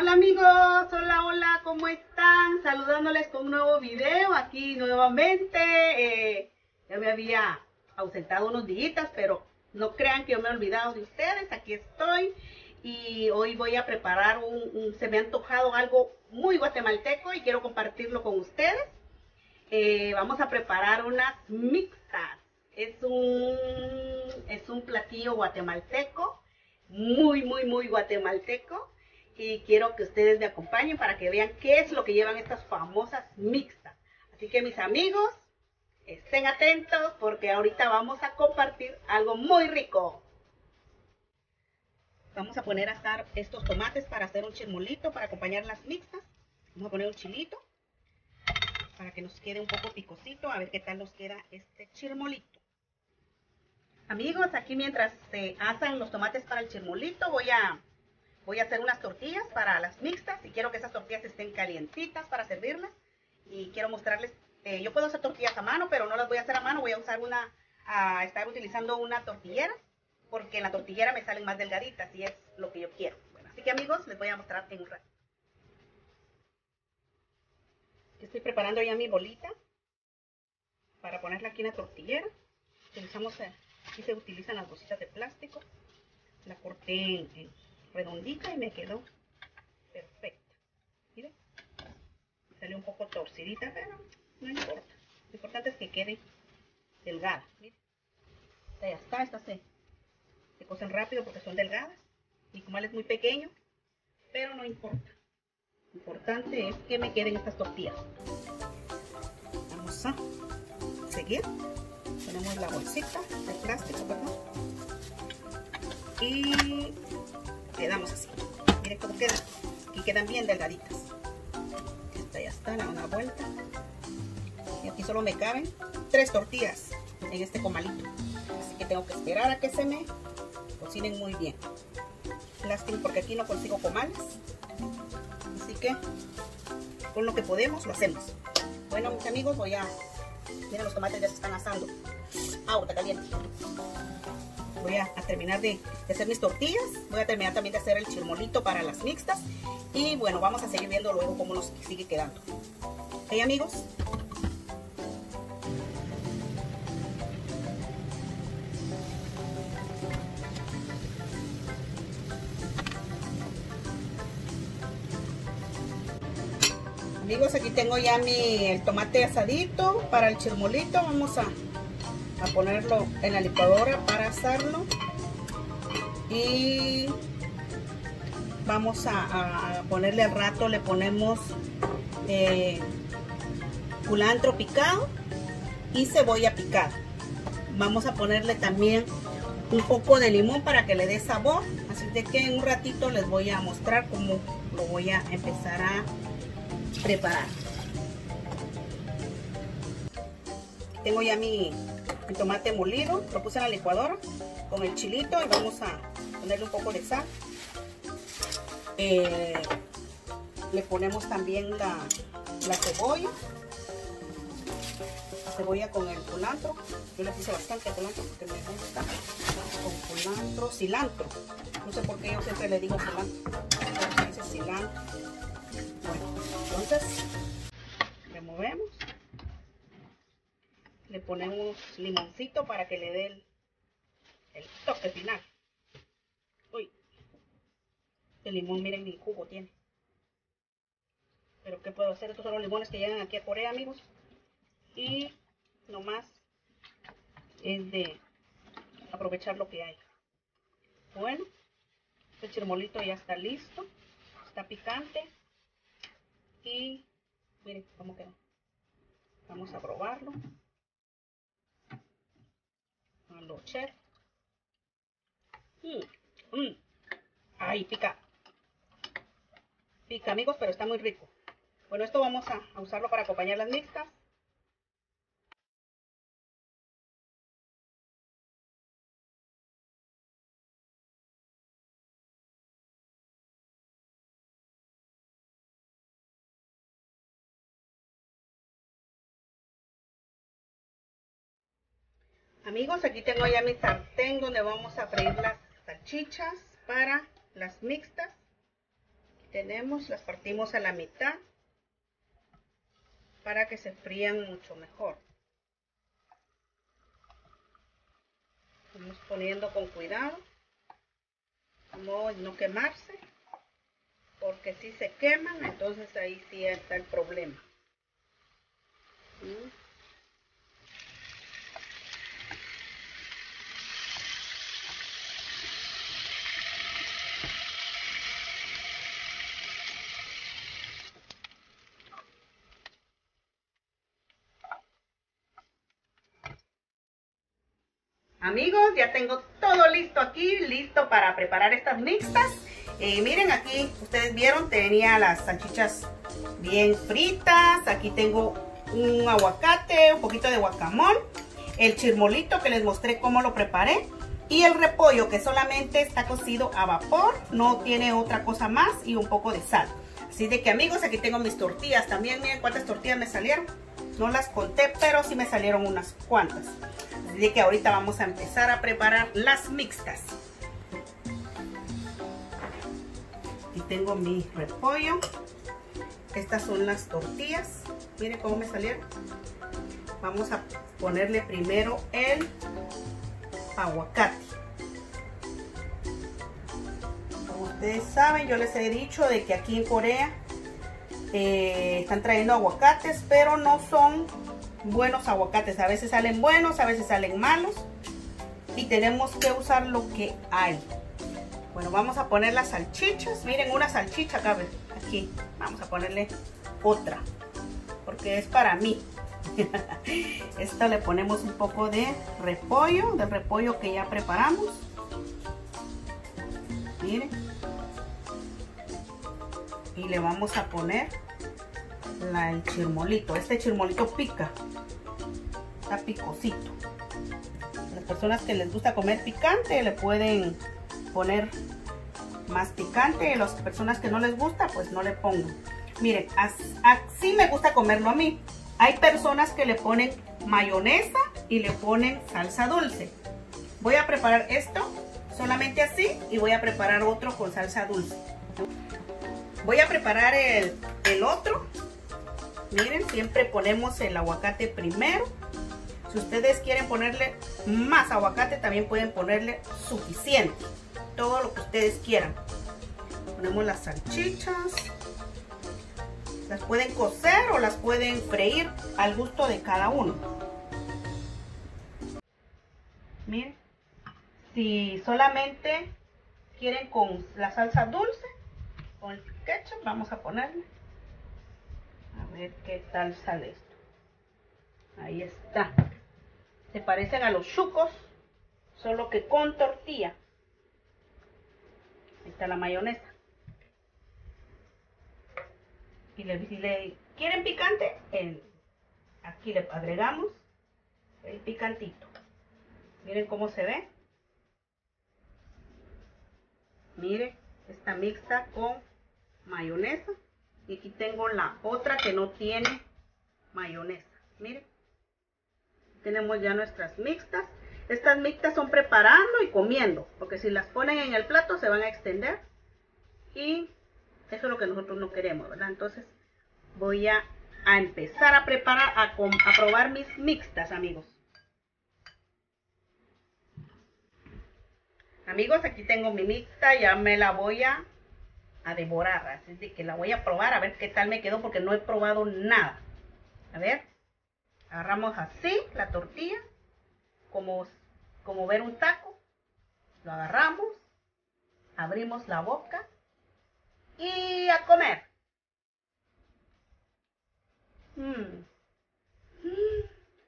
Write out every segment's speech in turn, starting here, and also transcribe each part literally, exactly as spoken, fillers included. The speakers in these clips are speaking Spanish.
Hola amigos, hola, hola, ¿cómo están? Saludándoles con un nuevo video aquí nuevamente. Eh, ya me había ausentado unos días, pero no crean que yo me he olvidado de ustedes. Aquí estoy y hoy voy a preparar un, un se me ha antojado algo muy guatemalteco y quiero compartirlo con ustedes. Eh, vamos a preparar unas mixtas. Es un, es un platillo guatemalteco, muy, muy, muy guatemalteco. Y quiero que ustedes me acompañen para que vean qué es lo que llevan estas famosas mixtas. Así que mis amigos, estén atentos porque ahorita vamos a compartir algo muy rico. Vamos a poner a asar estos tomates para hacer un chirmolito, para acompañar las mixtas. Vamos a poner un chilito para que nos quede un poco picosito, a ver qué tal nos queda este chirmolito. Amigos, aquí mientras se asan los tomates para el chirmolito, voy a... Voy a hacer unas tortillas para las mixtas y quiero que esas tortillas estén calientitas para servirlas. Y quiero mostrarles, eh, yo puedo hacer tortillas a mano, pero no las voy a hacer a mano. Voy a usar una, a estar utilizando una tortillera, porque en la tortillera me salen más delgaditas y es lo que yo quiero. Bueno, así que amigos, les voy a mostrar en un rato. Estoy preparando ya mi bolita para ponerla aquí en la tortillera. Utilizamos, aquí se utilizan las bolsitas de plástico. La corté en, en redondita y me quedó perfecta. Miren, salió un poco torcidita, pero no importa. Lo importante es que quede delgada. Miren, ya está, estas se, se cocen rápido porque son delgadas. Y como él es muy pequeño, pero no importa. Lo importante es que me queden estas tortillas. Vamos a seguir. Ponemos la bolsita de plástico, ¿verdad? Y quedamos así. Miren cómo quedan. Aquí quedan bien delgaditas. Esta ya está, le doy una vuelta. Y aquí solo me caben tres tortillas en este comalito. Así que tengo que esperar a que se me cocinen muy bien. Lástima porque aquí no consigo comales. Así que con lo que podemos lo hacemos. Bueno, mis amigos, voy a... Miren, los tomates ya se están asando. Ah, está caliente. Voy a, a terminar de, de hacer mis tortillas. Voy a terminar también de hacer el chirmolito para las mixtas. Y bueno, vamos a seguir viendo luego cómo nos sigue quedando. ¿Ok, amigos? Amigos, aquí tengo ya mi el tomate asadito para el chirmolito. Vamos a, a ponerlo en la licuadora para asarlo. Y vamos a, a ponerle al rato, le ponemos eh, culantro picado y cebolla picada. Vamos a ponerle también un poco de limón para que le dé sabor. Así de que en un ratito les voy a mostrar cómo lo voy a empezar a preparar. Tengo ya mi, mi tomate molido, lo puse en la licuadora con el chilito y vamos a ponerle un poco de sal. Eh, le ponemos también la, la cebolla, la cebolla con el culantro. Yo le puse bastante culantro porque me gusta con culantro, cilantro. No sé por qué yo siempre le digo culantro, pero se dice cilantro. Bueno, entonces removemos, le ponemos limoncito para que le dé el, el toque final. Uy, el limón, miren mi jugo tiene. Pero ¿qué puedo hacer? Estos son los limones que llegan aquí a Corea, amigos. Y nomás es de aprovechar lo que hay. Bueno, este chirmolito ya está listo. Está picante. Y miren cómo quedó. Vamos a probarlo. A lo chef. Mm, mm. Ay, pica. Pica, amigos, pero está muy rico. Bueno, esto vamos a, a usarlo para acompañar las mixtas. Amigos, aquí tengo ya mi sartén donde vamos a freír las salchichas para las mixtas. tenemos, las partimos a la mitad para que se frían mucho mejor. Vamos poniendo con cuidado, no, no quemarse, porque si se queman, entonces ahí sí está el problema. ¿Mm? Amigos, ya tengo todo listo aquí, listo para preparar estas mixtas. Eh, miren, aquí ustedes vieron, tenía las salchichas bien fritas. Aquí tengo un aguacate, un poquito de guacamole, el chirmolito que les mostré cómo lo preparé, y el repollo que solamente está cocido a vapor, no tiene otra cosa más, y un poco de sal. Así de que, amigos, aquí tengo mis tortillas también. Miren cuántas tortillas me salieron. No las conté, pero sí me salieron unas cuantas. Así de que ahorita vamos a empezar a preparar las mixtas. Aquí tengo mi repollo. Estas son las tortillas. Miren cómo me salieron. Vamos a ponerle primero el aguacate. Como ustedes saben, yo les he dicho de que aquí en Corea eh, están trayendo aguacates, pero no son buenos aguacates. A veces salen buenos, a veces salen malos, y tenemos que usar lo que hay. Bueno, vamos a poner las salchichas. Miren, una salchicha cabe aquí. Vamos a ponerle otra, porque es para mí. Esto le ponemos un poco de repollo, del repollo que ya preparamos. Miren. Y le vamos a poner la, el chirmolito. Este chirmolito pica, está picosito. Las personas que les gusta comer picante le pueden poner más picante. Las personas que no les gusta, pues no le pongan. Miren, así me gusta comerlo a mí. Hay personas que le ponen mayonesa y le ponen salsa dulce. Voy a preparar esto solamente así, y voy a preparar otro con salsa dulce. Voy a preparar el, el otro. Miren, siempre ponemos el aguacate primero. Si ustedes quieren ponerle más aguacate, también pueden ponerle suficiente. Todo lo que ustedes quieran. Ponemos las salchichas. Las pueden cocer o las pueden freír al gusto de cada uno. Miren, si solamente quieren con la salsa dulce, con el ketchup, vamos a ponerle. A ver qué tal sale esto. Ahí está. Se parecen a los chucos, solo que con tortilla. Ahí está la mayonesa. Y le, si le quieren picante, el, aquí le agregamos el picantito. Miren cómo se ve. Miren, esta mixta con mayonesa. Y aquí tengo la otra que no tiene mayonesa. Miren, tenemos ya nuestras mixtas. Estas mixtas son preparando y comiendo, porque si las ponen en el plato se van a extender, y eso es lo que nosotros no queremos, ¿verdad? Entonces voy a, a empezar a preparar, a, a probar mis mixtas, amigos. Amigos, aquí tengo mi mixta, ya me la voy a, a devorar, así de que la voy a probar a ver qué tal me quedó, porque no he probado nada. A ver, agarramos así la tortilla, como, como ver un taco, lo agarramos, abrimos la boca y a comer. Mm. Mm.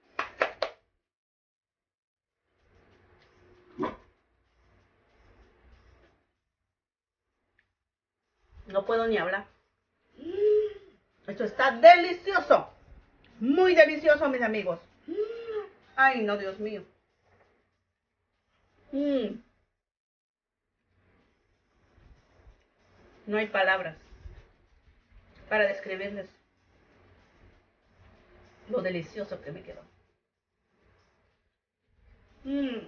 No puedo ni hablar. Mm. Esto está delicioso. Muy delicioso, mis amigos. Mm. Ay, no, Dios mío. Mm. No hay palabras para describirles lo delicioso que me quedó. Mm.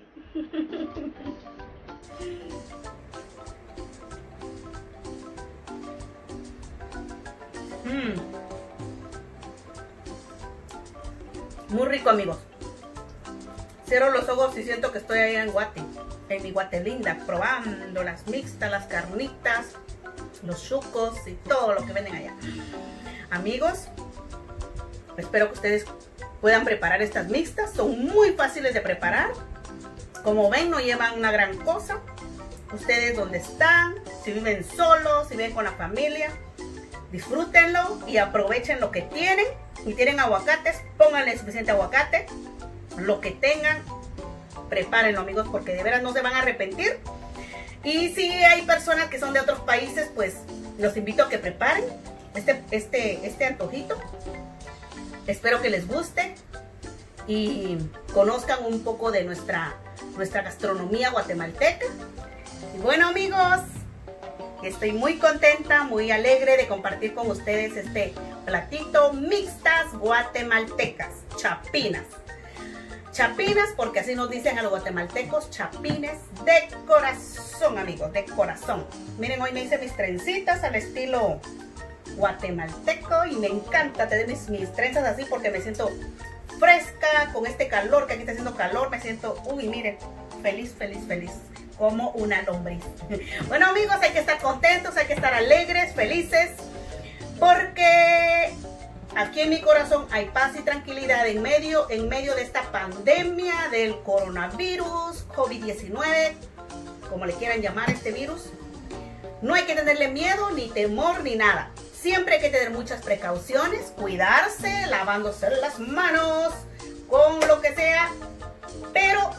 Muy rico, amigos. Cierro los ojos y siento que estoy allá en Guate, en mi Guate linda, probando las mixtas, las carnitas, los chucos y todo lo que venden allá. Amigos, espero que ustedes puedan preparar estas mixtas. Son muy fáciles de preparar. Como ven, no llevan una gran cosa. Ustedes donde están, si viven solos, si viven con la familia, disfrútenlo y aprovechen lo que tienen. Si tienen aguacates, pónganle suficiente aguacate. Lo que tengan, prepárenlo, amigos, porque de veras no se van a arrepentir. Y si hay personas que son de otros países, pues los invito a que preparen este, este, este antojito. Espero que les guste y conozcan un poco de nuestra, nuestra gastronomía guatemalteca. Y bueno, amigos, estoy muy contenta, muy alegre de compartir con ustedes este platito mixtas guatemaltecas, chapinas. Chapinas, porque así nos dicen a los guatemaltecos, chapines de corazón, amigos, de corazón. Miren, hoy me hice mis trencitas al estilo guatemalteco y me encanta tener mis, mis trenzas así porque me siento fresca con este calor, que aquí está haciendo calor, me siento, uy, miren, feliz, feliz, feliz, como una lombriz. Bueno, amigos, hay que estar contentos, hay que estar alegres, felices, porque aquí en mi corazón hay paz y tranquilidad en medio, en medio de esta pandemia del coronavirus, COVID diecinueve, como le quieran llamar a este virus. No hay que tenerle miedo, ni temor, ni nada. Siempre hay que tener muchas precauciones, cuidarse, lavándose las manos, con lo que sea, pero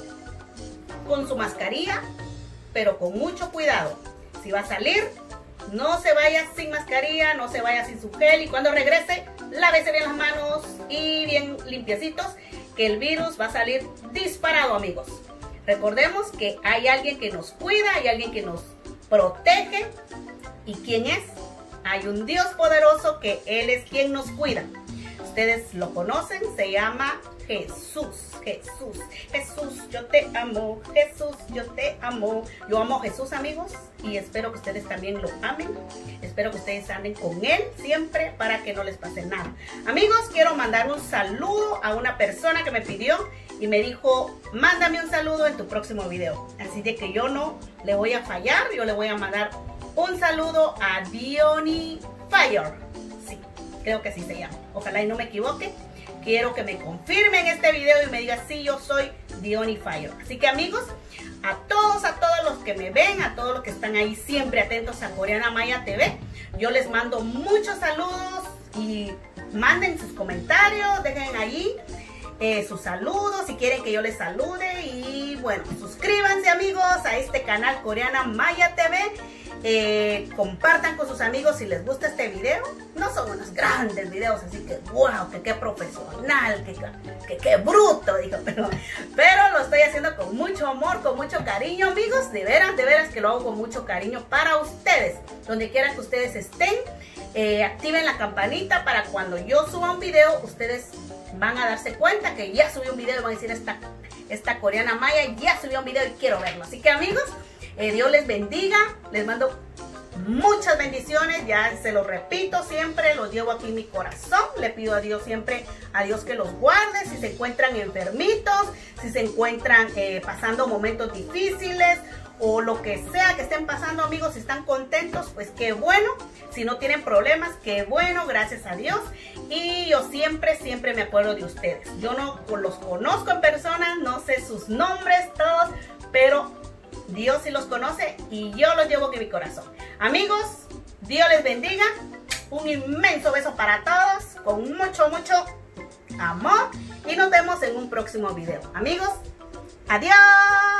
con su mascarilla, pero con mucho cuidado. Si va a salir, no se vaya sin mascarilla, no se vaya sin su gel y cuando regrese, lávese bien las manos y bien limpiecitos, que el virus va a salir disparado, amigos. Recordemos que hay alguien que nos cuida, hay alguien que nos protege. ¿Y quién es? Hay un Dios poderoso que Él es quien nos cuida. Ustedes lo conocen, se llama Jesús. Jesús, Jesús, yo te amo. Jesús, yo te amo. Yo amo a Jesús, amigos, y espero que ustedes también lo amen. Espero que ustedes anden con Él siempre para que no les pase nada. Amigos, quiero mandar un saludo a una persona que me pidió y me dijo, mándame un saludo en tu próximo video. Así de que yo no le voy a fallar, yo le voy a mandar un saludo a Diony Fire. Sí, creo que así se llama. Ojalá y no me equivoque. Quiero que me confirmen este video y me diga si yo soy Diony Fire. Así que, amigos, a todos, a todos los que me ven, a todos los que están ahí siempre atentos a Coreana Maya T V, yo les mando muchos saludos y manden sus comentarios, dejen ahí eh, sus saludos si quieren que yo les salude. Y bueno, suscríbanse, amigos, a este canal Coreana Maya T V. Eh, compartan con sus amigos si les gusta este video. No son unos grandes videos, así que wow, que qué profesional, que, que, que bruto, digo, pero, pero lo estoy haciendo con mucho amor, con mucho cariño, amigos. De veras, de veras que lo hago con mucho cariño para ustedes. Donde quiera que ustedes estén, eh, activen la campanita para cuando yo suba un video, ustedes van a darse cuenta que ya subí un video y van a decir, esta, esta Coreana Maya ya subió un video y quiero verlo. Así que, amigos, Eh, Dios les bendiga, les mando muchas bendiciones, ya se lo repito siempre, los llevo aquí en mi corazón, le pido a Dios siempre, a Dios que los guarde, si se encuentran enfermitos, si se encuentran eh, pasando momentos difíciles o lo que sea que estén pasando, amigos, si están contentos, pues qué bueno, si no tienen problemas, qué bueno, gracias a Dios. Y yo siempre, siempre me acuerdo de ustedes, yo no los conozco en persona, no sé sus nombres todos, pero Dios sí los conoce y yo los llevo en mi corazón. Amigos, Dios les bendiga. Un inmenso beso para todos, con mucho, mucho amor. Y nos vemos en un próximo video. Amigos, adiós.